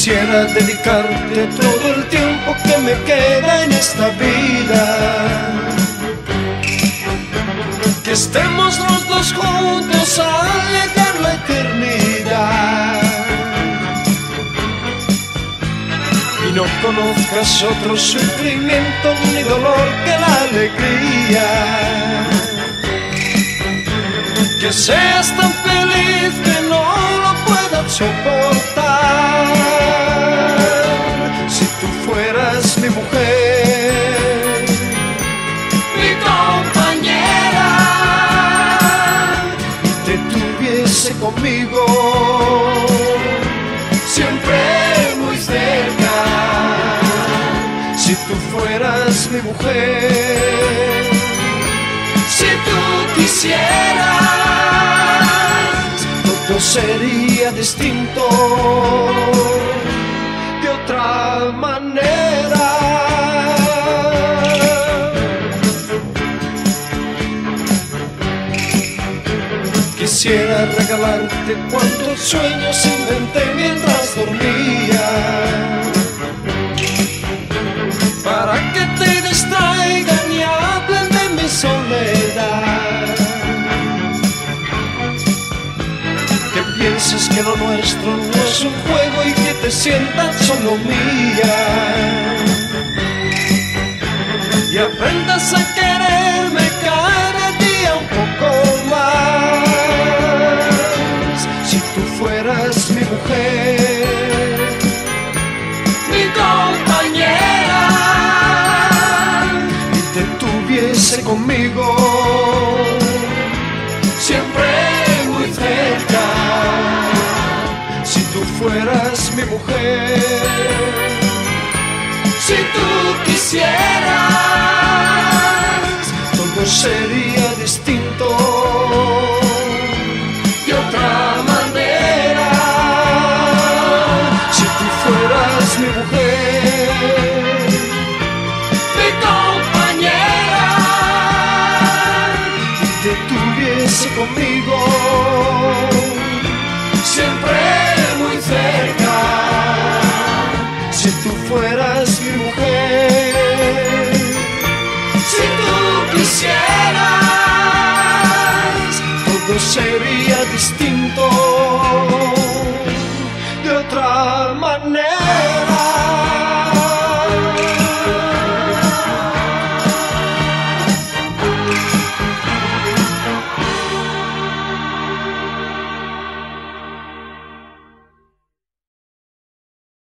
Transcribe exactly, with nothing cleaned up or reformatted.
Quisiera dedicarte todo el tiempo que me queda en esta vida, que estemos los dos juntos al llegar la eternidad y no conozcas otro sufrimiento ni dolor que la alegría, que seas tan feliz que no lo puedas soportar. Si tú fueras mi mujer, mi compañera, y te tuviese conmigo siempre muy cerca. Si tú fueras mi mujer, si tú quisieras, todo sería distinto de otra manera. Quisiera regalarte cuantos sueños inventé mientras dormía, para que te distraigan y hablen de mi soledad, que pienses que lo nuestro no es un juego y que te sientas solo mía, y aprendas a quererme cada día un poco más. Si tú fueras mi mujer, mi compañera, y te tuviese conmigo siempre muy cerca. Si tú fueras mi mujer, si tú quisieras, todo sería distinto de otra manera. Si tú fueras mi mujer, mi compañera, y te tuviese conmigo siempre muy cerca. Si tú fueras mi mujer,